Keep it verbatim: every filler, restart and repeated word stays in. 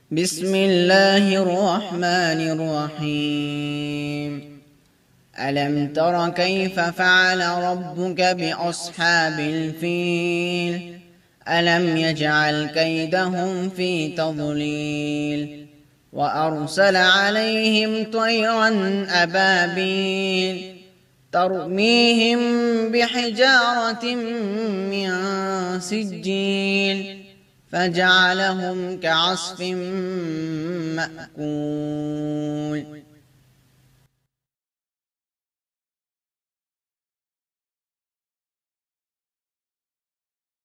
بسم الله الرحمن الرحيم. ألم تر كيف فعل ربك بأصحاب الفيل؟ ألم يجعل كيدهم في تضليل وأرسل عليهم طيرا أبابيل ترميهم بحجارة من سجيل فجعلهم كعصف مأكول.